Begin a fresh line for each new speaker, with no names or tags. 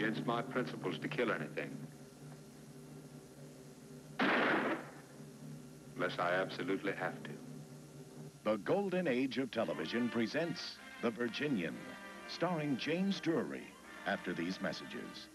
against my principles to kill anything. Unless I absolutely have to.
The golden age of television presents The Virginian, starring James Drury, after these messages.